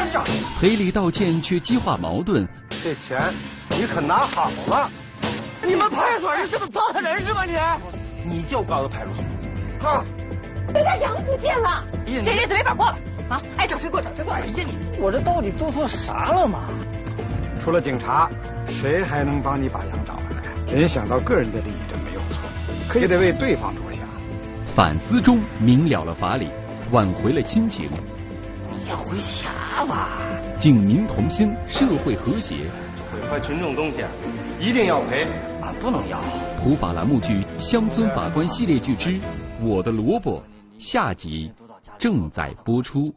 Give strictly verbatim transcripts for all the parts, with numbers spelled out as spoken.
站长， 赔礼道歉却激化矛盾。 这钱你可拿好了。 你们派出所人是不是糟蹋人是吧你？ 你就告到派出所。啊！ 被他养不见了，这日子没法过了啊！爱找谁过找谁过。哎呀你， 我这到底做错啥了嘛？ 除了警察，谁还能帮你把羊找回来？联想到个人的利益，这没有错，可也得为对方着想。 反思中明了了法理，挽回了亲情。 你要回家吧。 警民同心，社会和谐。 毁坏群众东西，一定要赔， 俺不能要。 普法栏目剧《乡村法官系列剧之我的萝卜》下集正在播出。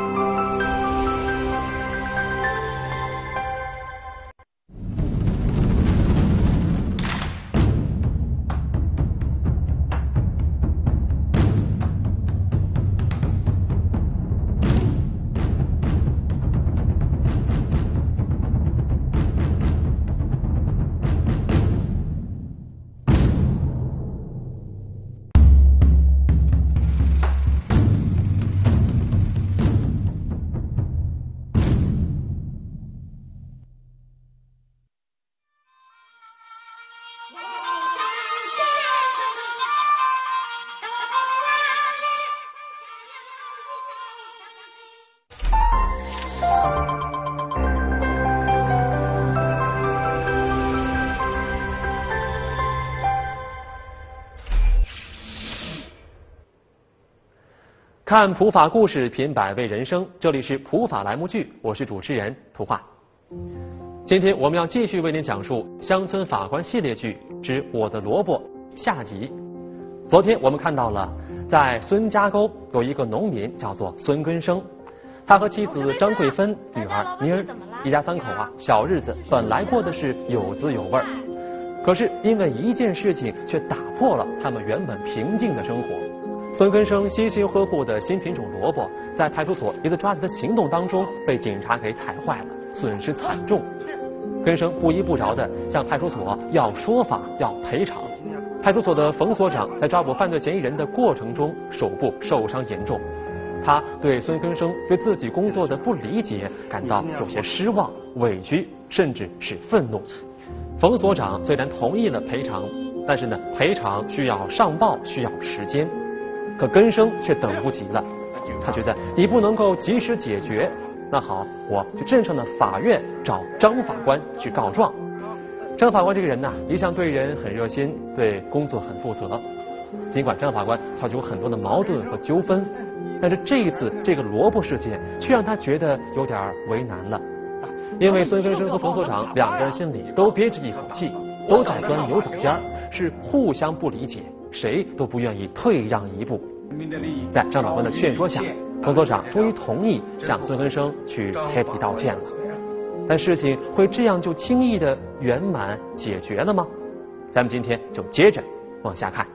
看普法故事，品百味人生。这里是普法栏目剧，我是主持人图画。今天我们要继续为您讲述《乡村法官系列剧之我的萝卜》下集。昨天我们看到了，在孙家沟有一个农民叫做孙根生，他和妻子张桂芬、女儿妮儿，一家三口啊，小日子本来过的是有滋有味儿。可是因为一件事情，却打破了他们原本平静的生活。孙根生悉心呵护的新品种萝卜，在派出所一次抓贼的行动当中被警察给踩坏了，损失惨重。根生不依不饶地向派出所要说法要赔偿。派出所的冯所长在抓捕犯罪嫌疑人的过程中手部受伤严重，他对孙根生对自己工作的不理解感到有些失望、委屈，甚至是愤怒。冯所长虽然同意了赔偿，但是呢，赔偿需要上报，需要时间。可根生却等不及了，他觉得你不能够及时解决，那好，我去镇上的法院找张法官去告状。张法官这个人呢，一向对人很热心，对工作很负责。尽管张法官他有很多的矛盾和纠纷，但是这一次这个萝卜事件却让他觉得有点为难了。因为孙根生和冯所长两个人心里都憋着一口气，都在钻牛角尖，是互相不理解，谁都不愿意退让一步。在张法官的劝说下，冯所长终于同意向孙根生去赔礼道歉了。但事情会这样就轻易的圆满解决了吗？咱们今天就接着往下看。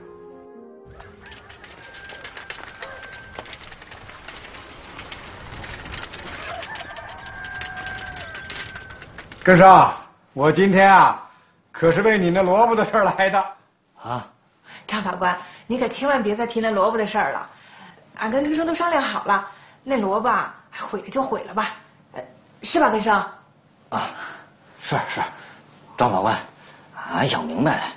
根生，我今天啊，可是为你那萝卜的事儿来的。 啊， 张法官，你可千万别再提那萝卜的事儿了。俺跟根生都商量好了，那萝卜毁了就毁了吧，呃，是吧，根生？ 啊，是是，张法官，俺想明白了，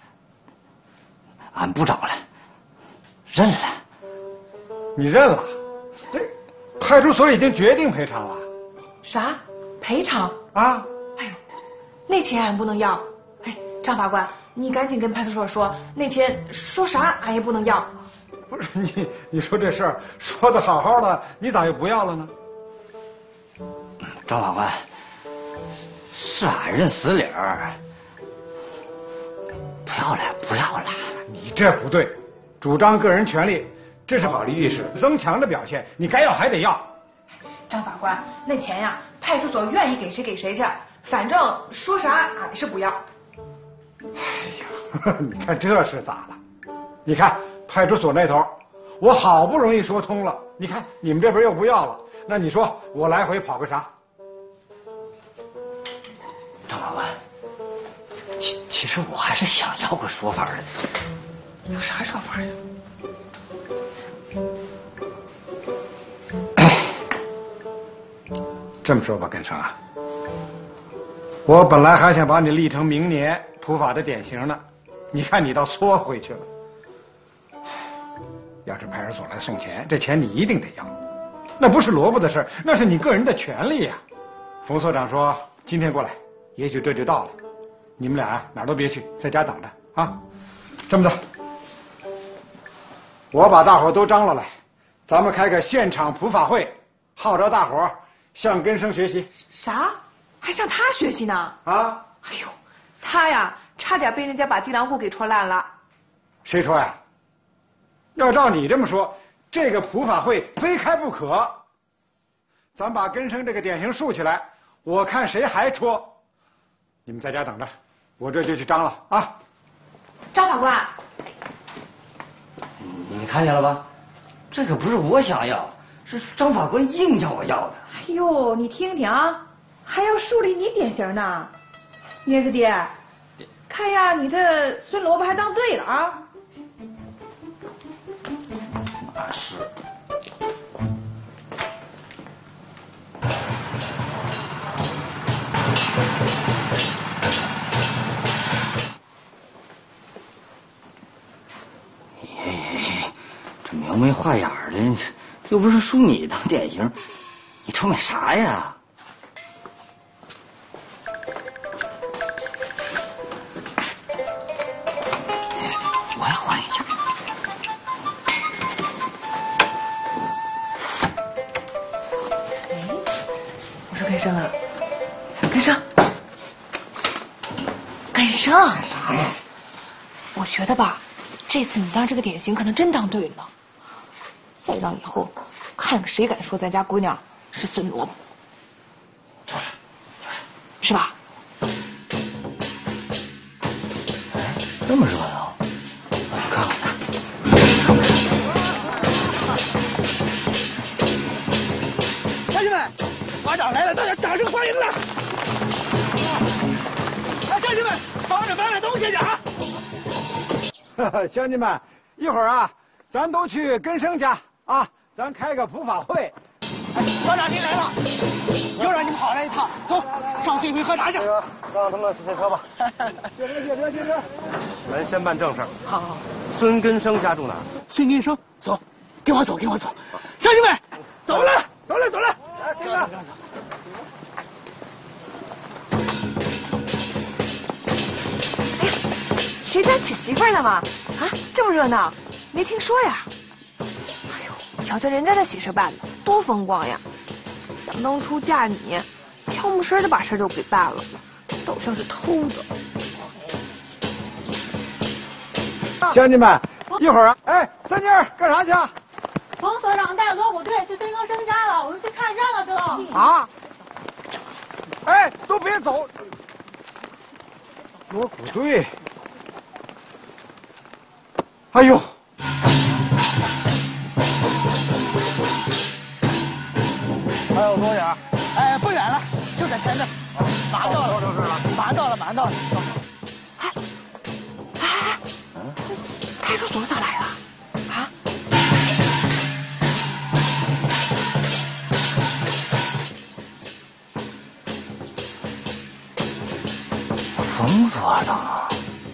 俺不找了，认了。 你认了？哎，派出所已经决定赔偿了。 啥？赔偿？ 啊？ 哎呦，那钱俺不能要。哎，张法官，你赶紧跟派出所说，那钱说啥俺也不能要。 不是你，你说这事儿说的好好的，你咋又不要了呢？ 张法官，是俺认死理儿，不要了，不要了。 你这不对，主张个人权利，这是法律意识增强的表现，你该要还得要。 张法官，那钱呀，派出所愿意给谁给谁去，反正说啥俺是不要。 哎呀，你看这是咋了？你看派出所那头，我好不容易说通了，你看你们这边又不要了，那你说我来回跑个啥？ 张法官，其其实我还是想要个说法的。 有啥说法呀？ 这么说吧，根生啊，我本来还想把你立成明年普法的典型呢，你看你倒缩回去了。要是派出所来送钱，这钱你一定得要，那不是萝卜的事，那是你个人的权利呀。冯所长说今天过来，也许这就到了。你们俩哪儿都别去，在家等着啊。这么着，我把大伙都张罗来，咱们开个现场普法会，号召大伙向根生学习。 啥？还向他学习呢？ 啊！ 哎呦，他呀，差点被人家把计量户给戳烂了。 谁说呀？要照你这么说，这个普法会非开不可。咱把根生这个典型竖起来，我看谁还戳。你们在家等着，我这就去张了啊。 张法官， 你看见了吧？这可不是我想要，是张法官硬要我要的。 哎呦，你听听啊，还要树立你典型呢。妮子爹，看呀，你这孙萝卜还当对了啊。 那是。这描眉画眼的，又不是输你当典型，你臭美啥呀？我也换一件。 我说根生啊，根生，根生， 啥呀？ 我觉得吧，这次你当这个典型可能真当对了。再让以后看看谁敢说咱家姑娘是孙萝卜， 就是，就是， 是吧？ 哎，这么热闹，我去看看。 乡亲们，法长来了，大家掌声欢迎了！哎，乡亲们，帮着搬搬东西去啊！ 乡亲们，一会儿啊，咱都去根生家啊，咱开个普法会。 哎，法长您来了，又让你们跑来一趟，走，上村一回喝茶去。 让他们下车吧。 下车，下车，下车。 咱先办正事。 好好。 孙根生家住哪儿？ 孙根生，走，跟我走，跟我走。乡亲们，走了，走了，走了。 来，跟着。 谁家娶媳妇儿呢嘛？啊，这么热闹，没听说呀？哎呦，瞧瞧人家这喜事办的，多风光呀！想当初嫁你，悄没声的把事都给办了，倒像是偷的。 乡亲们，一会儿啊，哎，三妮儿干啥去？ 冯所长带锣鼓队去孙根生家了，我们去看热闹去了。 啊！哎，都别走！锣鼓队。哎呦！ 还有多远？ 哎，不远了，就在前面。马上到了，马上到了，马上到了。 哎，哎，派出所咋来了？啊？ 冯所长。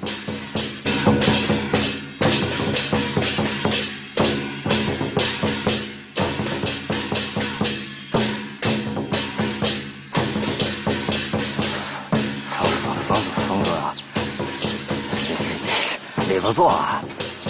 里头坐啊！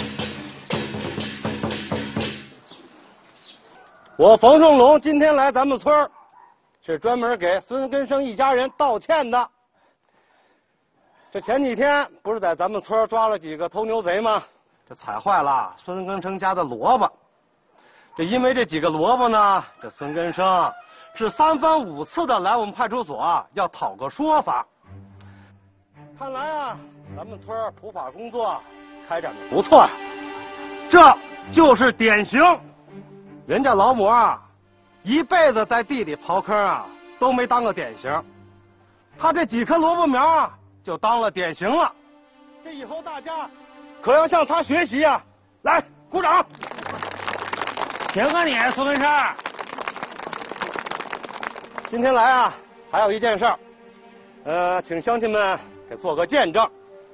我冯胜龙今天来咱们村儿，是专门给孙根生一家人道歉的。这前几天不是在咱们村抓了几个偷牛贼吗？这踩坏了孙根生家的萝卜。这因为这几个萝卜呢，这孙根生是三番五次的来我们派出所要讨个说法。看来啊，咱们村普法工作开展的不错呀，这就是典型。人家老母啊，一辈子在地里刨坑啊，都没当个典型，他这几棵萝卜苗啊，就当了典型了。这以后大家可要向他学习啊！来，鼓掌！ 行啊你，孙根生。 今天来啊，还有一件事儿，呃，请乡亲们给做个见证。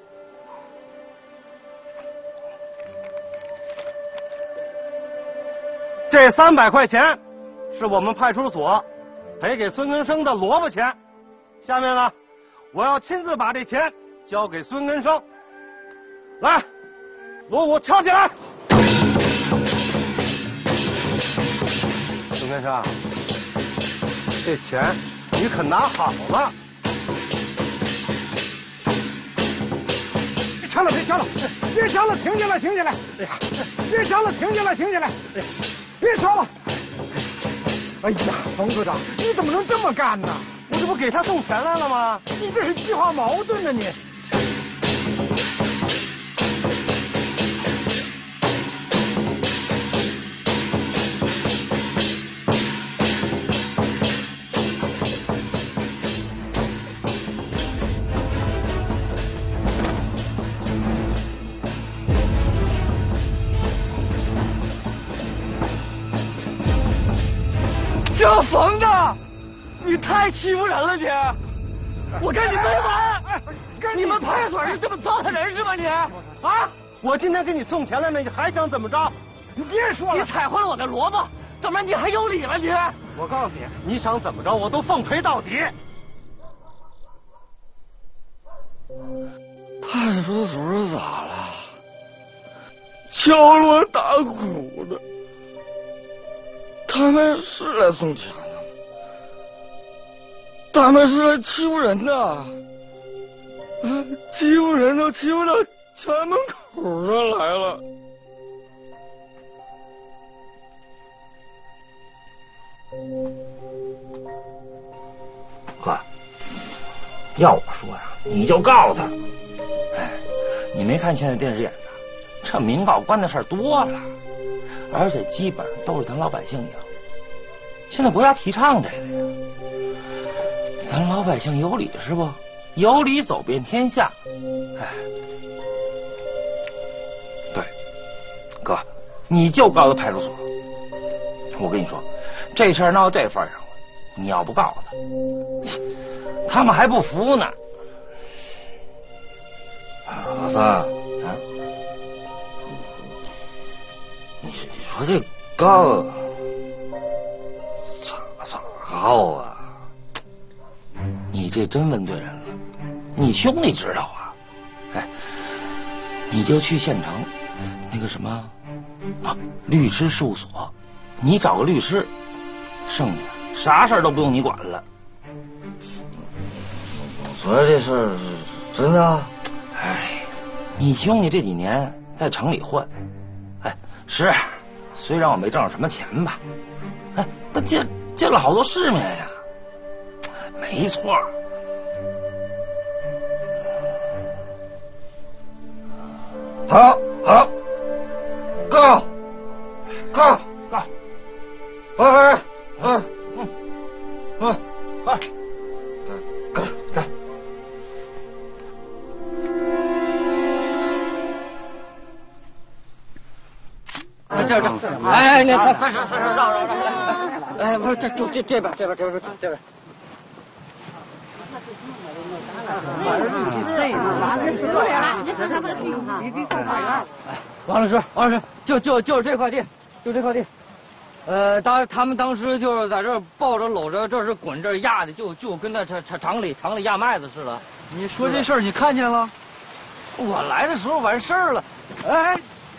这三百块钱是我们派出所赔给孙根生的萝卜钱。下面呢，我要亲自把这钱交给孙根生。来，锣鼓敲起来！孙根生，这钱你可拿好了。 别敲了，别敲了，别敲了，停下来，停下来！哎呀，别敲了，停下来，停下来！哎呀，别敲了！哎呀，冯科长，你怎么能这么干呢？ 我这不给他送钱来了吗？ 你这是计划矛盾呢，你。 这冯的，你太欺负人了你！我跟你没完！你们派出所是这么糟蹋人是吗你？啊！ 我今天给你送钱来了，你还想怎么着？ 你别说了！ 你踩坏了我的萝卜，怎么你还有理了你？ 我告诉你，你想怎么着，我都奉陪到底。 派出所咋了？敲锣打鼓的。他们是来送钱的吗？他们是来欺负人的，欺负人都欺负到家门口上来了。 哥，要我说呀，你就告诉他。哎，你没看现在电视演的，这民告官的事儿多了，而且基本上都是咱老百姓赢。现在国家提倡这个呀，咱老百姓有理是不？有理走遍天下。哎，对，哥，你就告诉派出所。我跟你说，这事儿闹到这份上了，你要不告诉他，他们还不服呢。 老三，啊，你你说这告咋咋告啊？ 你这真问对人了，你兄弟知道啊。哎，你就去县城那个什么啊律师事务所，你找个律师，剩下啥事儿都不用你管了。 我说这事儿是真的？ 哎，你兄弟这几年在城里混，哎，是虽然我没挣着什么钱吧，哎，但见见了好多世面呀。没错。 好，好，告，告， 告， 哎哎哎，嗯，嗯， 快， 告告。这这，哎哎，那三三十三十让让让，哎，不是这就这这边这边这边这边。王老师，王老师，就就就是这块地，就这块地。呃，当他们当时就是在这儿抱着搂着，这是滚这儿压的，就就跟那厂厂厂里厂里压麦子似的。 你说这事儿你看见了？ 我来的时候完事儿了。哎，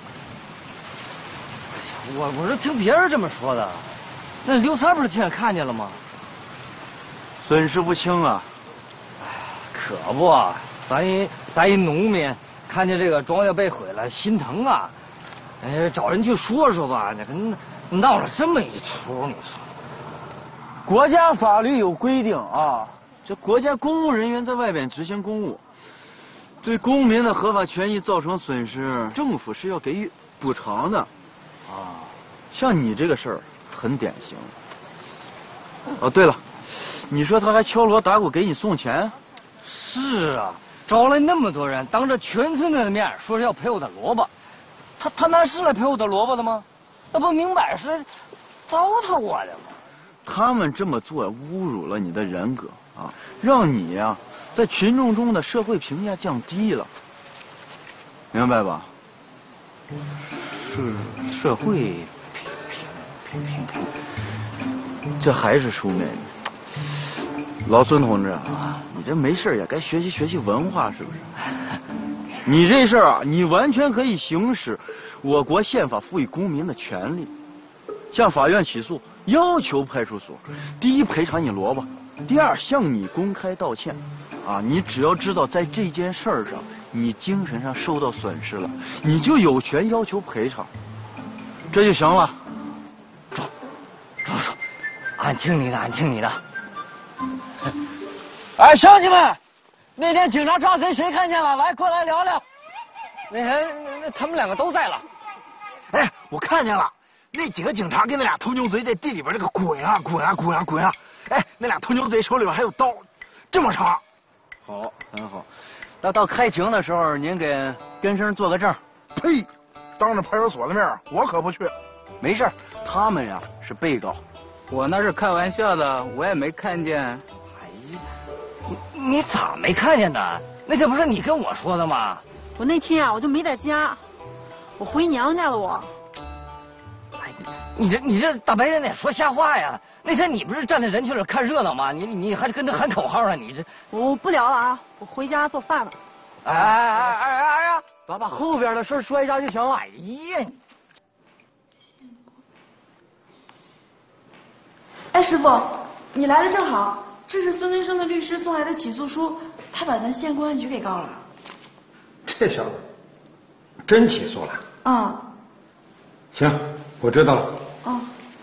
我我是听别人这么说的。那刘三不是亲眼看见了吗？ 损失不轻啊。 可不，咱一咱一农民看见这个庄稼被毁了，心疼啊！哎，找人去说说吧，那个闹了这么一出，你说。 国家法律有规定啊，这国家公务人员在外边执行公务，对公民的合法权益造成损失，政府是要给予补偿的。啊，像你这个事儿很典型。哦，对了，你说他还敲锣打鼓给你送钱？ 是啊，招来那么多人，当着全村的面说是要赔我的萝卜，他他那是来赔我的萝卜的吗？那不明摆是来糟蹋我的吗？ 他们这么做侮辱了你的人格啊，让你呀、啊、在群众中的社会评价降低了，明白吧？ 是社会评评评评评， 这还是书面语。老孙同志啊，你这没事也该学习学习文化，是不是？你这事儿啊，你完全可以行使我国宪法赋予公民的权利，向法院起诉，要求派出所第一赔偿你萝卜，第二向你公开道歉。啊，你只要知道在这件事儿上你精神上受到损失了，你就有权要求赔偿，这就行了。 走，走走，俺听你的，俺听你的。哎，乡亲们，那天警察抓谁，谁看见了？来，过来聊聊。那天那那他们两个都在了。 哎，我看见了，那几个警察跟那俩头牛贼在地里边这个滚啊滚啊滚啊滚啊！哎，那俩头牛贼手里边还有刀，这么长。 好，很好。那到开庭的时候，您给根生做个证。 呸！当着派出所的面，我可不去。 没事，他们呀是被告。 我那是开玩笑的，我也没看见。 哎呀，你你咋没看见呢？那天不是你跟我说的吗？ 我那天啊，我就没在家，我回娘家了我。 哎，你这你这大白天的说瞎话呀！那天你不是站在人群里看热闹吗？你你还跟着喊口号呢？你这我不聊了啊，我回家做饭了。 哎哎哎哎哎呀！ 咱把后边的事说一下就行了。 哎呀！ 哎，师傅，你来的正好，这是孙根生的律师送来的起诉书，他把咱县公安局给告了。 这小子真起诉了？ 啊、嗯。 行，我知道了。 哦。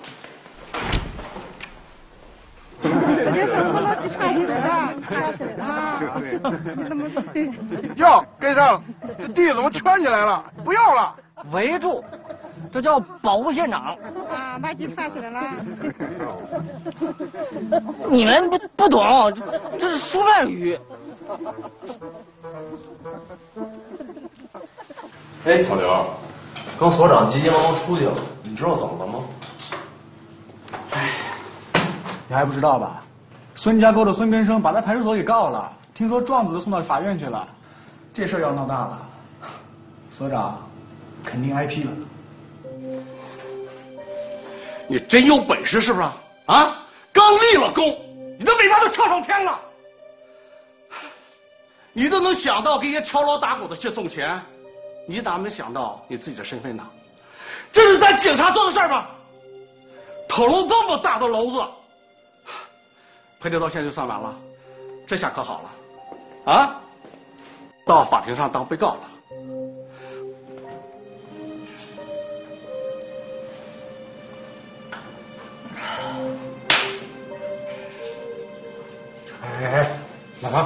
哟，根生，这地怎么圈起来了？不要了， 围住，这叫保护现场。 啊，把鸡串起来了。 你们不不懂，这是书面语。 哎，小刘，刚所长急急忙忙出去了，你知道怎么了吗？ 哎，你还不知道吧？孙家沟的孙根生把他派出所给告了，听说状子都送到法院去了，这事儿要闹大了，所长肯定挨批了。 你真有本事是不是？啊，刚立了功，你的尾巴都翘上天了，你都能想到给人家敲锣打鼓的去送钱，你咋没想到你自己的身份呢？这是咱警察做的事儿吗？捅了这么大的篓子，赔礼道歉就算完了，这下可好了，啊，到法庭上当被告了。 哎，老王，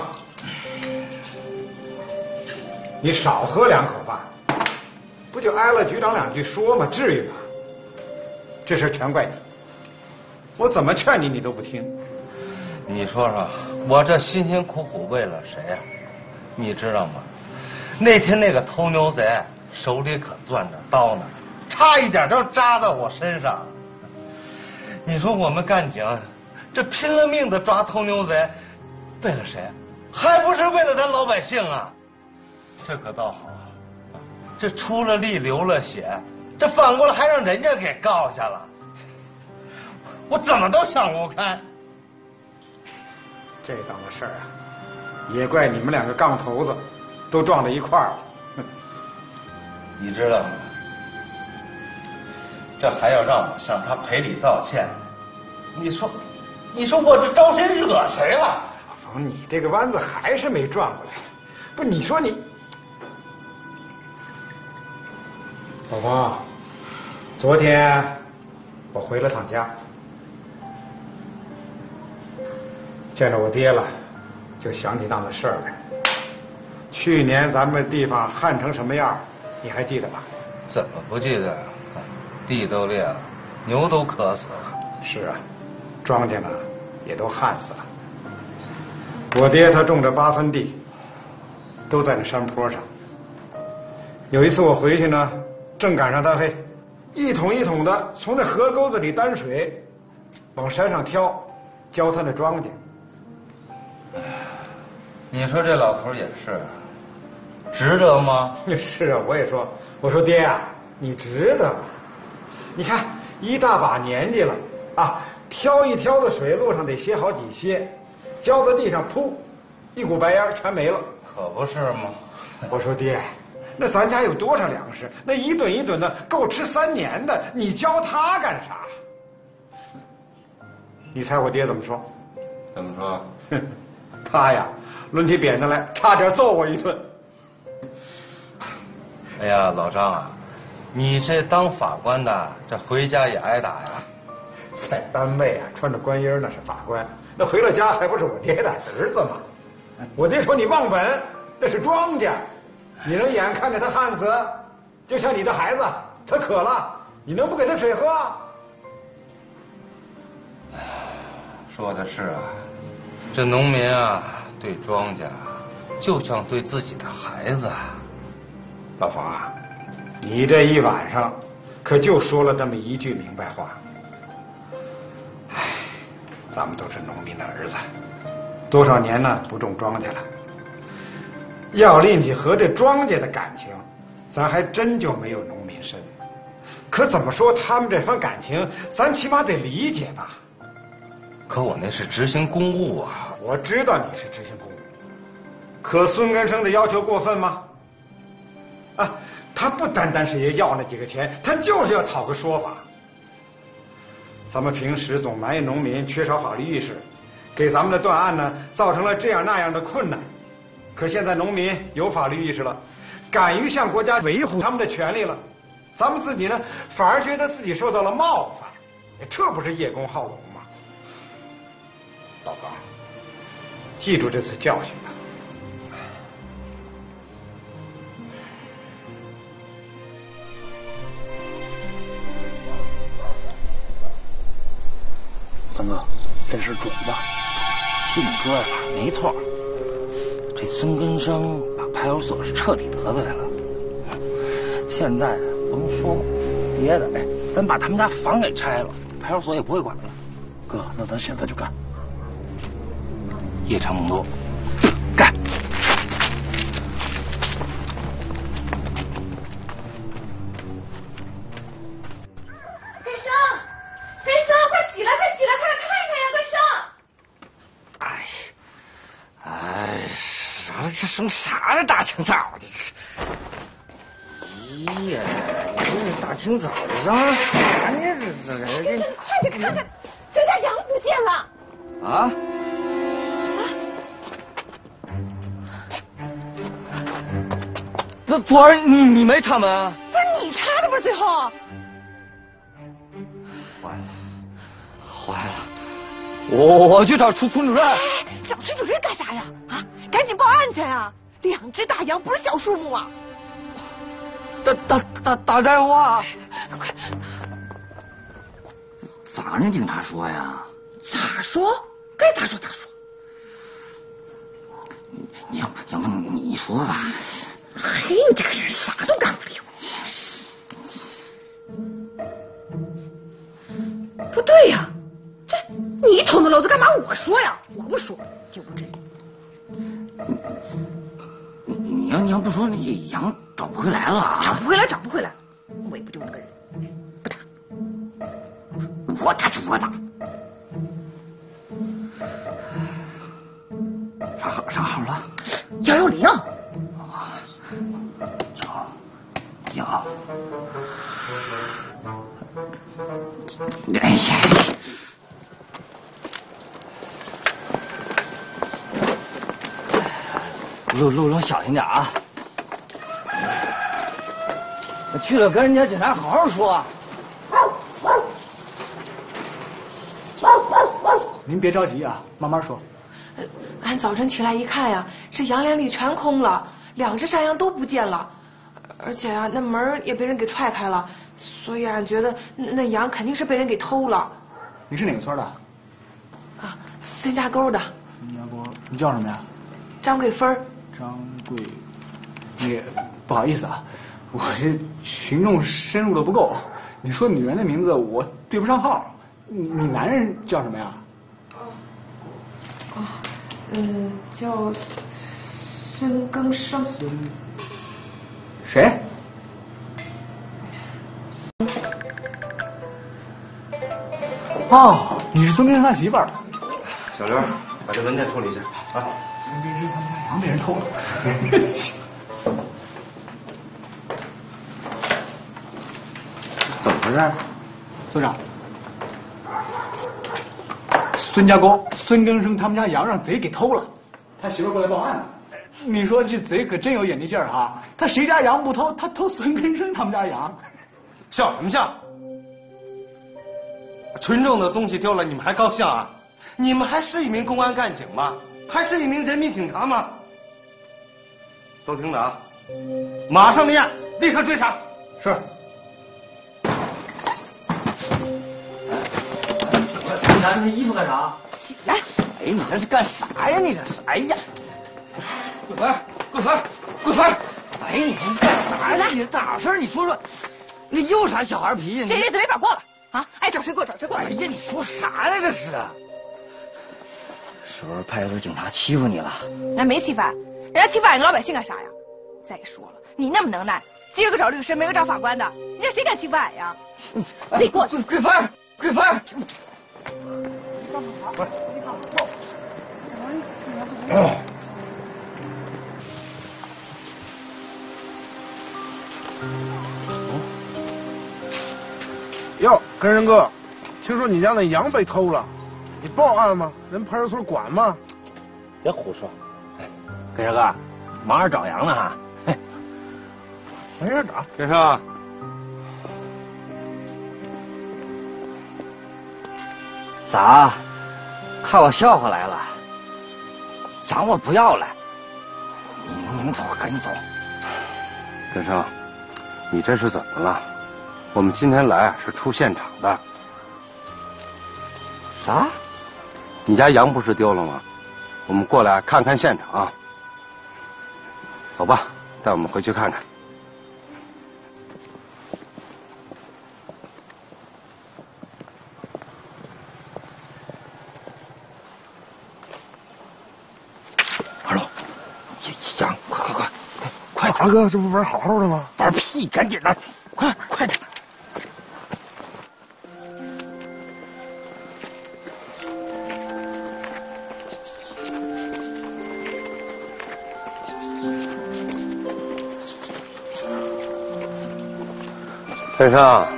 你少喝两口吧，不就挨了局长两句说吗？至于吗？这事全怪你，我怎么劝你，你都不听。 你说说，我这辛辛苦苦为了谁呀？你知道吗？那天那个偷牛贼手里可攥着刀呢，差一点就扎到我身上。你说我们干警这拼了命的抓偷牛贼，为了谁？还不是为了咱老百姓啊！这可倒好，这出了力流了血，这反过来还让人家给告下了，我怎么都想不开。 这档子事儿啊，也怪你们两个杠头子都撞到一块儿了。 你知道吗？这还要让我向他赔礼道歉，你说，你说我这招谁惹谁了？ 老冯，你这个弯子还是没转过来。不，你说你，老冯，昨天我回了趟家，见着我爹了，就想起档子事儿来。去年咱们地方旱成什么样，你还记得吧？ 怎么不记得？地都裂了，牛都渴死了。 是啊，庄稼呢也都旱死了。我爹他种着八分地，都在那山坡上。有一次我回去呢，正赶上他嘿，一桶一桶的从那河沟子里担水， 往山上挑，交他那庄稼。 你说这老头也是，值得吗？ 是啊，我也说，我说爹啊，你值得吗？你看一大把年纪了啊，挑一挑的水路上得歇好几歇，浇到地上，噗，一股白烟全没了。 可不是吗？ 我说爹，那咱家有多少粮食？那一吨一吨的够吃三年的，你教他干啥？你猜我爹怎么说？ 怎么说？ 哼，他呀，抡起扁担来，差点揍我一顿。 哎呀，老张啊，你这当法官的，这回家也挨打呀？ 在单位啊，穿着官衣那是法官，那回了家还不是我爹的儿子吗？我爹说你忘本，那是庄稼，你能眼看着他旱死？就像你的孩子，他渴了，你能不给他水喝？ 说的是啊，这农民啊，对庄稼就像对自己的孩子。 老冯啊，你这一晚上可就说了这么一句明白话。唉，咱们都是农民的儿子，多少年呢不种庄稼了。要论起和这庄稼的感情，咱还真就没有农民深。可怎么说他们这番感情，咱起码得理解吧。 可我那是执行公务啊。 我知道你是执行公务，可孙根生的要求过分吗？啊，他不单单是要那几个钱，他就是要讨个说法。咱们平时总埋怨农民缺少法律意识，给咱们的断案呢造成了这样那样的困难。可现在农民有法律意识了，敢于向国家维护他们的权利了，咱们自己呢反而觉得自己受到了冒犯，这不是叶公好龙吗？老方，记住这次教训吧。 三哥，这事准吧？ 信哥呀，没错。这孙根生把派出所是彻底得罪了。现在不用说别的，哎，咱把他们家房给拆了，派出所也不会管了。 哥，那咱现在就干。 夜长梦多，干！ 根生，根生，快起来，快起来，快来看一看呀，根生！ 哎，哎，啥这生啥呀？大清早的！哎呀，你这大清早的嚷啥呢？这是这根生，快点看看，这俩羊不见了！ 啊？那昨儿你你没插门啊？ 不是你插的，不是最后？ 坏了，坏了！我我去找村村主任。 哎，找村主任干啥呀？啊，赶紧报案去呀！两只大羊不是小数目啊！ 打打打打电话！ 快！ 咋人警察说呀？ 咋说？该咋说咋说。 你要要不你你说吧。 嘿，你这个人啥都干不了。不对呀，这你捅的娄子干嘛我说呀？我不说就不至于。 你要你要不说，那羊找不回来了啊！ 找不回来，找不回来，我也不就那个人，不打， 我打就我打。啥号啥号了？ 幺幺零。 幺幺。哎呀！路路上小心点啊！去了跟人家警察好好说。 您别着急啊，慢慢说。 俺早晨起来一看呀，这羊帘里全空了，两只山羊都不见了，而且啊，那门也被人给踹开了，所以俺觉得那那羊肯定是被人给偷了。 你是哪个村的？ 啊，孙家沟的。 孙家沟，你叫什么呀？ 张桂芬。 张桂，也不好意思啊，我这群众深入的不够，你说女人的名字我对不上号， 你你男人叫什么呀？ 哦，嗯，叫孙更生。 谁？哦，你是孙更生他媳妇儿。 小刘，把这文件处理一下啊。 孙更生他们家羊被人偷了。 怎么回事？ 所长，孙家沟孙更生他们家羊让贼给偷了，他媳妇过来报案了。你说这贼可真有眼力劲儿哈！他谁家羊不偷，他偷孙更生他们家羊。 笑什么笑？群众的东西丢了，你们还高兴啊？你们还是一名公安干警吗？还是一名人民警察吗？都听着啊！马上立案，立刻追查。 是。 你拿着那衣服干啥？ 起来！ 哎，你这是干啥呀？你这是？哎呀！桂芬，桂芬，桂芬！哎，你这是干啥呀？你咋回事？你说说，你又啥小孩脾气？ 这日子没法过了啊！爱找谁过找谁过。 哎呀，你说啥呀？这是？是不是派出所警察欺负你了？ 人家没欺负俺，人家欺负俺个老百姓干啥呀？再说了，你那么能耐，今儿个找律师，明儿个找法官的，人家谁敢欺负俺呀？你过去！ 桂芬，桂芬！ 哎。哟，根生哥，听说你家那羊被偷了，你报案吗？人派出所管吗？ 别胡说！根生哥，忙着找羊呢哈。嘿，没人找。 根生， 咋？看我笑话来了？羊我不要了。你们走，赶紧走。 根生，你这是怎么了？我们今天来是出现场的。 啥？ 你家羊不是丢了吗？我们过来看看现场。走吧，带我们回去看看。 二楼， 羊，快快快快快！ 大哥，这不玩好好的吗？ 玩屁！赶紧的，快快点！ 根生，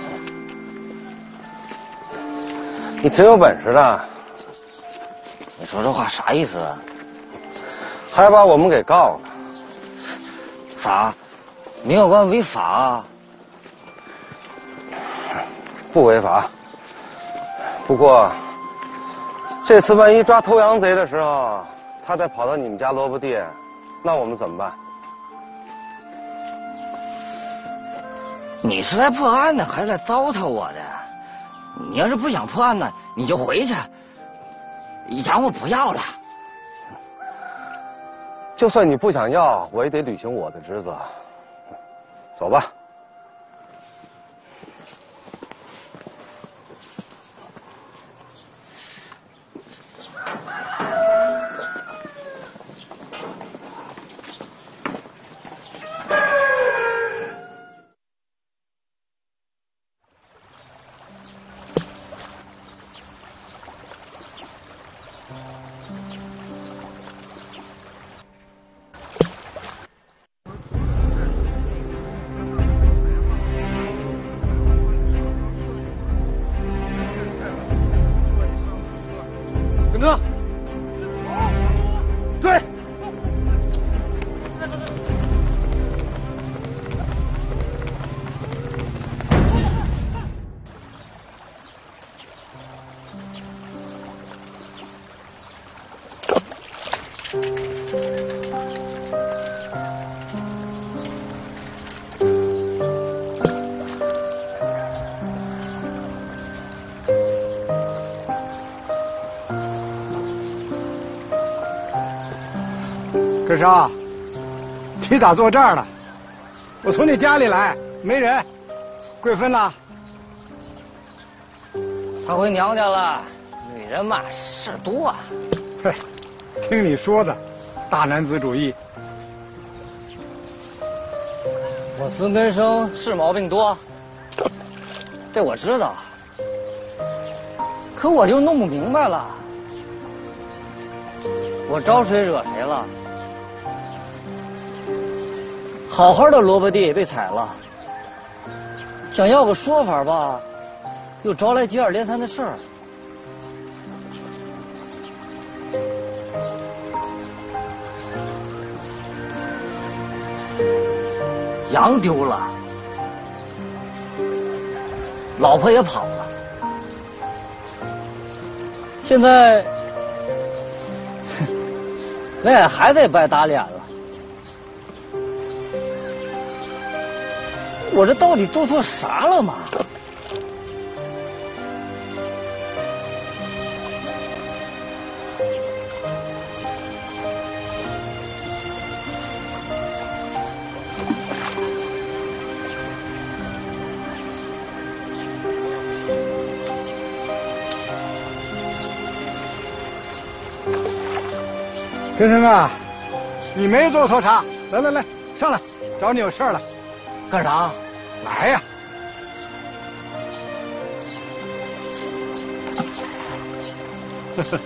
你挺有本事的。 你说这话啥意思？ 还把我们给告了。 咋？民警官违法啊？ 不违法。不过，这次万一抓偷羊贼的时候，他再跑到你们家萝卜地，那我们怎么办？ 你是来破案的，还是来糟蹋我的？你要是不想破案呢，你就回去。羊我不要了。 就算你不想要，我也得履行我的职责。走吧。 跟着，追！ 根生，你咋坐这儿了？我从你家里来，没人。桂芬呢？ 他回娘家了，女人嘛事多啊。 嘿，听你说的，大男子主义。 我孙根生是毛病多，这我知道，可我就弄不明白了，我招谁惹谁了？好好的萝卜地被踩了，想要个说法吧，又招来接二连三的事儿。羊丢了，老婆也跑了，现在那俺孩子也白打脸了。我这到底做错啥了嘛？ 根生啊，你没做错啥，来来来，上来，找你有事了。 干啥？ 来呀！呵呵。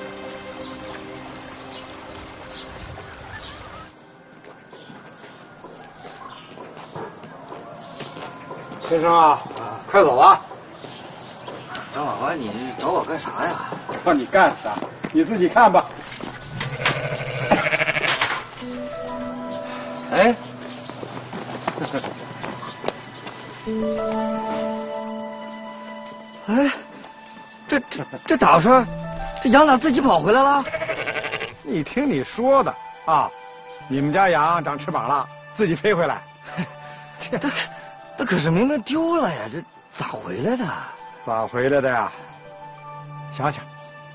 先生啊，快走啊！ 张法官，你找我干啥呀？ 找你干啥？你自己看吧。 哎。哎，这这这咋回事？这羊咋自己跑回来了？ 你听你说的啊，你们家羊长翅膀了，自己飞回来。 这那可是明明丢了呀，这咋回来的？ 咋回来的呀？想想，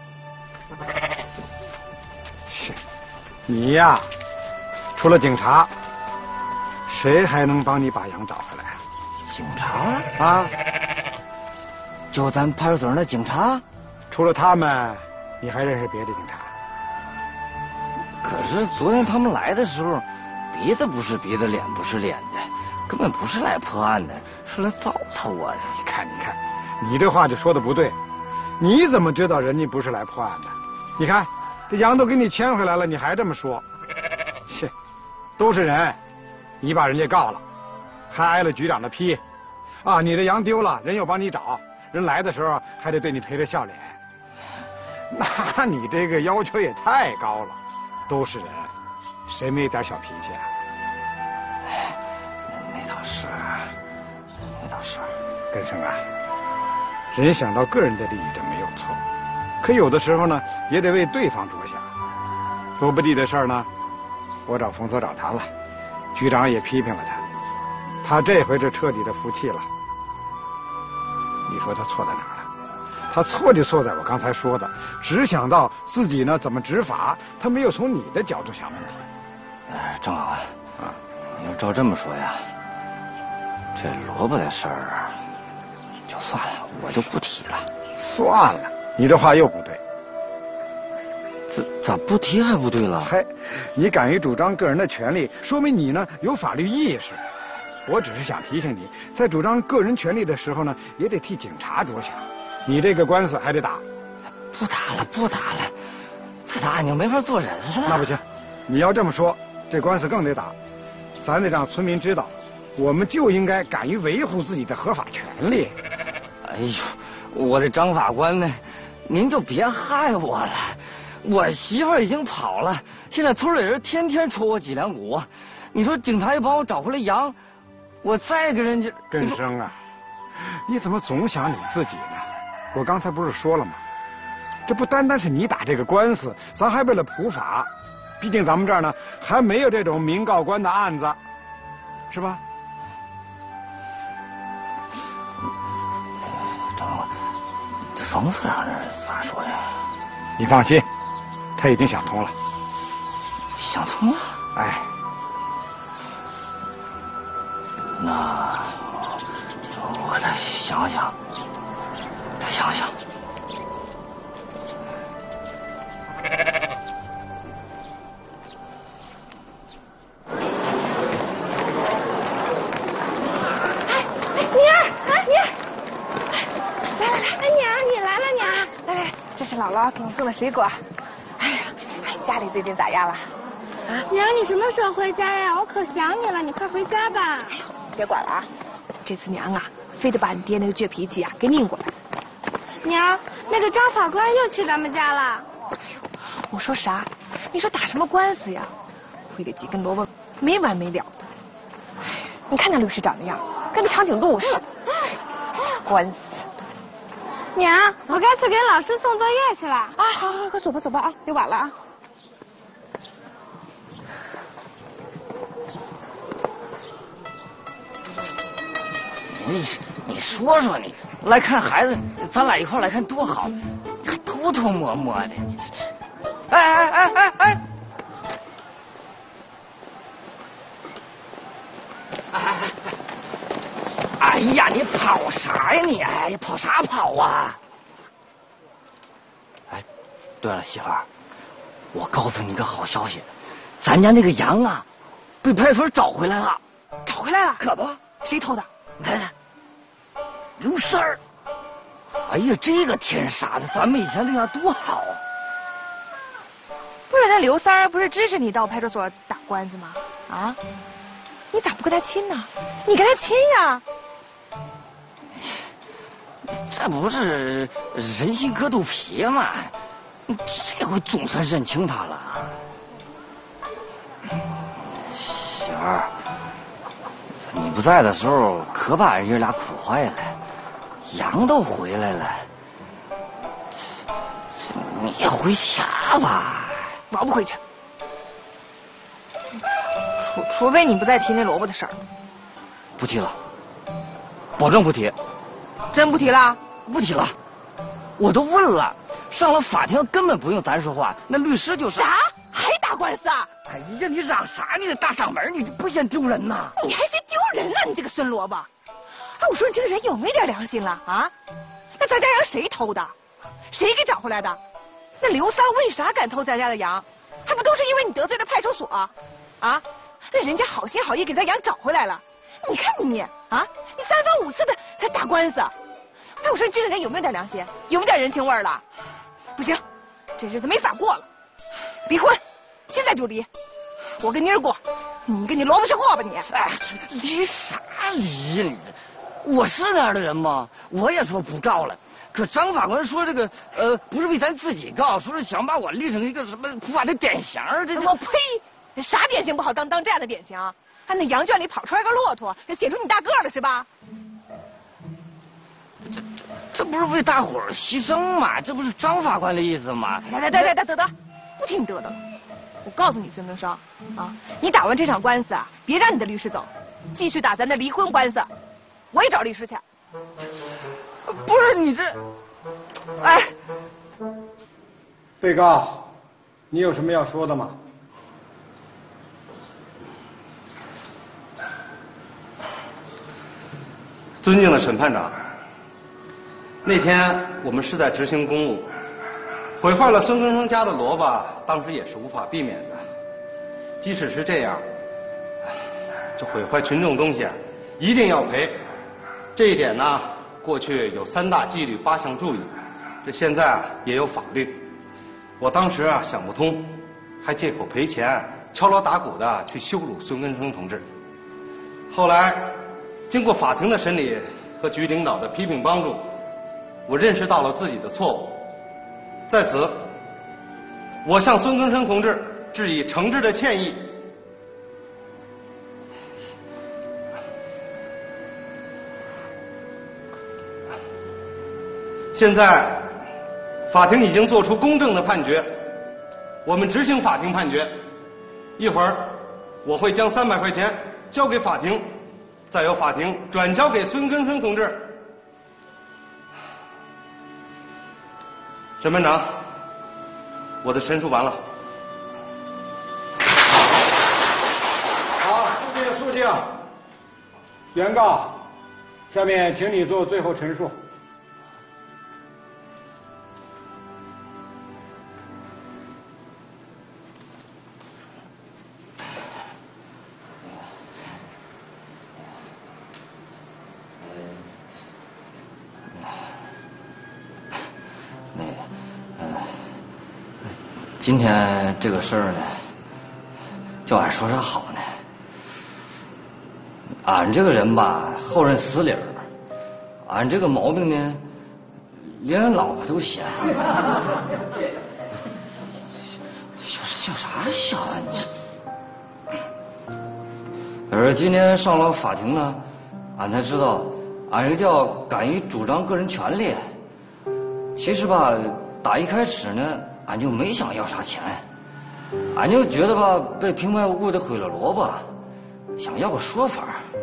是，你呀，除了警察，谁还能帮你把羊找回来？ 警察啊？ 就咱派出所那警察？ 除了他们，你还认识别的警察？ 可是昨天他们来的时候，鼻子不是鼻子，脸不是脸的，根本不是来破案的，是来糟蹋我的。 你看，你看，你这话就说的不对。你怎么知道人家不是来破案的？你看，这羊都给你牵回来了，你还这么说？切，都是人，你把人家告了，还挨了局长的批。啊，你的羊丢了，人又帮你找，人来的时候还得对你赔着笑脸。那你这个要求也太高了。都是人，谁没点小脾气啊？ 哎，那倒是，那倒是。 根生啊，人想到个人的利益这没有错，可有的时候呢，也得为对方着想。萝卜地的事儿呢，我找冯所长谈了，局长也批评了他，他这回是彻底的服气了。你说他错在哪儿了？他错就错在我刚才说的，只想到自己呢怎么执法，他没有从你的角度想问题。 哎，张法官啊，你要照这么说呀，这萝卜的事儿就算了，我就不提了。 算了，你这话又不对。 咋咋不提还不对了？ 嗨，你敢于主张个人的权利，说明你呢有法律意识。我只是想提醒你，在主张个人权利的时候呢，也得替警察着想。你这个官司还得打。 不打了，不打了，再打你就没法做人了。 那不行，你要这么说，这官司更得打。咱得让村民知道，我们就应该敢于维护自己的合法权利。 哎呦，我的张法官呢，您就别害我了。我媳妇儿已经跑了，现在村里人天天戳我脊梁骨。你说警察又帮我找回来羊，我再跟人家。 根生啊，你怎么总想你自己呢？我刚才不是说了吗？这不单单是你打这个官司，咱还为了普法。毕竟咱们这儿呢还没有这种民告官的案子，是吧？ 张法官，这冯所长这咋说呀？ 你放心，他已经想通了。 想通了？ 哎， 那我再想想，再想想。 这是姥姥给我送的水果。哎呀，家里最近咋样了？ 啊，娘，你什么时候回家呀？我可想你了，你快回家吧。 哎呦，别管了啊！这次娘啊，非得把你爹那个倔脾气啊给拧过来。 娘，那个张法官又去咱们家了。 我说啥？你说打什么官司呀？挥着几根萝卜没完没了的。你看那律师长那样，跟个长颈鹿似的。官司。 娘，我该去给老师送作业去了。 啊，好好，快走吧走吧啊，别晚了啊。 你你说说你来看孩子，咱俩一块来看多好，还偷偷摸摸的，你这这，哎哎哎哎哎，哎哎呀，你跑啥呀你？哎呀，跑啥跑啊？哎，对了，媳妇儿，我告诉你个好消息，咱家那个羊啊，被派出所找回来了。 找回来了？ 可不， 谁偷的？ 你看看。刘三儿，哎呀，这个天杀的，咱们以前对他多好啊！ 不是那刘三儿不是支持你到派出所打官司吗？啊，你咋不跟他亲呢？你跟他亲呀！ 这不是人心隔肚皮吗？这回总算认清他了。媳妇儿，你不在的时候，可把人爷俩苦坏了。羊都回来了，你也回家吧。 我不回去，除除非你不再提那萝卜的事儿。 不提了，保证不提。 真不提了？ 不提了，我都问了，上了法庭根本不用咱说话，那律师就是。 啥？还打官司啊？ 哎呀，你嚷啥？你这大嗓门，你不嫌丢人呐？ 你还嫌丢人呢？你这个孙萝卜！哎，我说你这个人有没有点良心了啊？那咱家羊谁偷的？谁给找回来的？那刘三为啥敢偷咱家的羊？还不都是因为你得罪了派出所啊？啊？那人家好心好意给咱羊找回来了，你看你啊，你三番五次的才打官司。哎，我说你这个人有没有点良心？有没有点人情味了？不行，这日子没法过了，离婚，现在就离。我跟妮儿过，你跟你萝卜去过吧你。 哎，离啥离呀你这？我是那样的人吗？我也说不告了，可张法官说这个呃不是为咱自己告，说是想把我立成一个什么普法的典型。这我呸！啥典型不好当当这样的典型？看那羊圈里跑出来个骆驼，显出你大个了是吧？ 这这这不是为大伙儿牺牲吗？这不是张法官的意思吗？ 得得得得得得，不听你嘚嘚了。我告诉你孙根生啊，你打完这场官司啊，别让你的律师走，继续打咱的离婚官司。我也找律师去。 不是你这，哎， 被告，你有什么要说的吗？ 尊敬的审判长，那天我们是在执行公务，毁坏了孙根生家的萝卜，当时也是无法避免的。即使是这样，这毁坏群众东西一定要赔。这一点呢，过去有三大纪律八项注意，这现在啊也有法律。我当时啊想不通，还借口赔钱，敲锣打鼓的去羞辱孙根生同志。后来，经过法庭的审理和局领导的批评帮助，我认识到了自己的错误。在此，我向孙根生同志致以诚挚的歉意。现在，法庭已经作出公正的判决，我们执行法庭判决。一会儿，我会将三百块钱交给法庭，再由法庭转交给孙根生同志。审判长，我的陈述完了。 好，肃静肃静。原告，下面请你做最后陈述。 今天这个事儿呢，叫俺说啥好呢？俺这个人吧，好认死理儿，俺这个毛病呢，连俺老婆都嫌。笑啥笑啊你？而今天上了法庭呢，俺才知道，俺这叫敢于主张个人权利。其实吧，打一开始呢，俺就没想要啥钱，俺就觉得吧，被平白无故的毁了萝卜，想要个说法。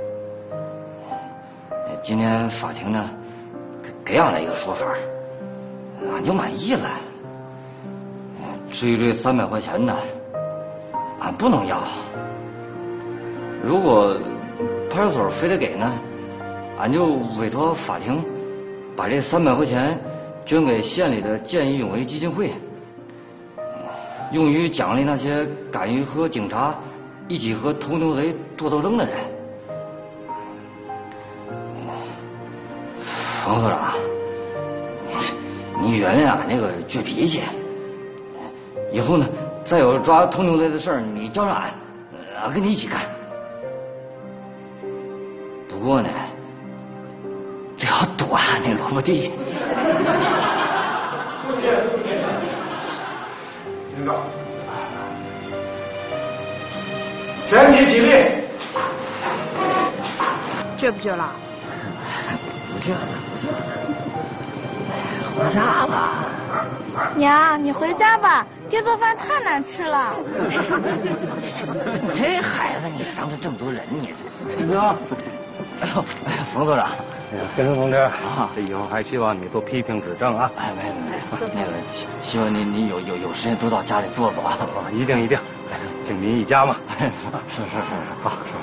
今天法庭呢，给给俺了一个说法，俺就满意了。至于这三百块钱呢，俺不能要。如果派出所非得给呢，俺就委托法庭把这三百块钱捐给县里的见义勇为基金会，用于奖励那些敢于和警察一起和偷牛贼做斗争的人。冯所长，你原谅俺这个倔脾气。以后呢，再有抓偷牛贼的事儿，你叫上俺，俺跟你一起干。不过呢，最好躲俺那萝卜地。 书记，书记，领导，全体起立。 倔不倔了？ 不倔了，不倔了。回家吧。 娘，你回家吧，爹做饭太难吃了。 这孩子，你当着这么多人，你金哥， 哎呦，冯所长， 哎呀，根生同志啊，这以后还希望你多批评指正啊。 哎，没没没，那个希希望您您有有有时间多到家里坐坐啊。 一定一定，敬您一家嘛。 是是是是，好是。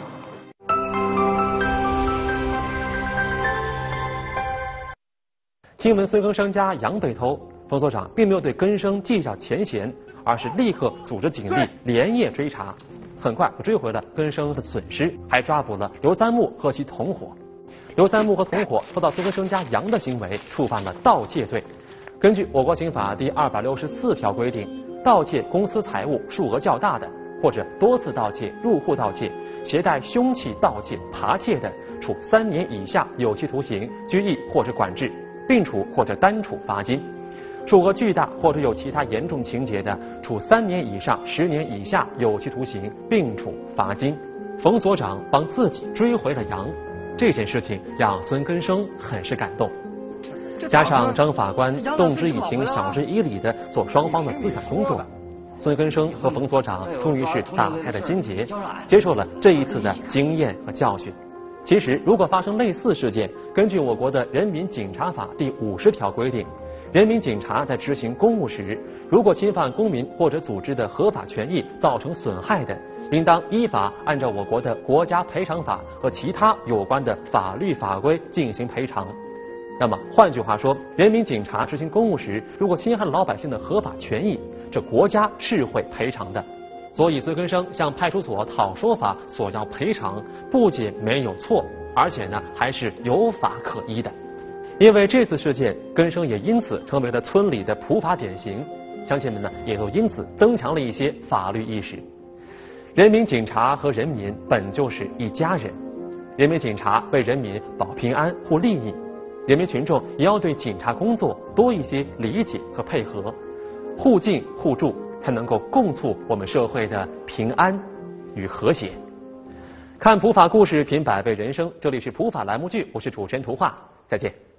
听闻孙根生家羊被偷，冯所长并没有对根生计较前嫌，而是立刻组织警力连夜追查，很快追回了根生的损失，还抓捕了刘三木和其同伙。刘三木和同伙偷到孙根生家羊的行为触犯了盗窃罪。根据我国刑法第二百六十四条规定，盗窃公私财物数额较大的，或者多次盗窃、入户盗窃、携带凶器盗窃、扒窃的，处三年以下有期徒刑、拘役或者管制，并处或者单处罚金；数额巨大或者有其他严重情节的，处三年以上十年以下有期徒刑，并处罚金。冯所长帮自己追回了羊，这件事情让孙根生很是感动。加上张法官动之以情、晓之以理的做双方的思想工作，孙根生和冯所长终于是打开了心结，接受了这一次的经验和教训。其实，如果发生类似事件，根据我国的《人民警察法》第五十条规定，人民警察在执行公务时，如果侵犯公民或者组织的合法权益，造成损害的，应当依法按照我国的国家赔偿法和其他有关的法律法规进行赔偿。那么，换句话说，人民警察执行公务时，如果侵害了老百姓的合法权益，这国家是会赔偿的。所以，孙根生向派出所讨说法，索要赔偿，不仅没有错，而且呢，还是有法可依的。因为这次事件，根生也因此成为了村里的普法典型，乡亲们呢，也都因此增强了一些法律意识。人民警察和人民本就是一家人，人民警察为人民保平安护利益，人民群众也要对警察工作多一些理解和配合，互敬互助，才能够共促我们社会的平安与和谐。看普法故事，品百味人生，这里是普法栏目剧，我是主持人图画，再见。